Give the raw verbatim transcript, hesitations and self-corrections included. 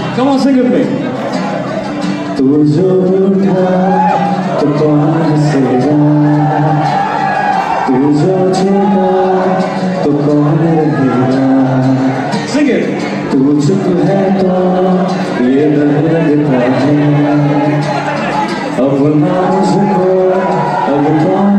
Come on, sing with me. तू जो रूठा तो कौन हंसेगा, तू जो झूठा तो कौन रहेगा। Sing it. तू चुप है तो ये डर लगता है, अब ना मुझको अब कौन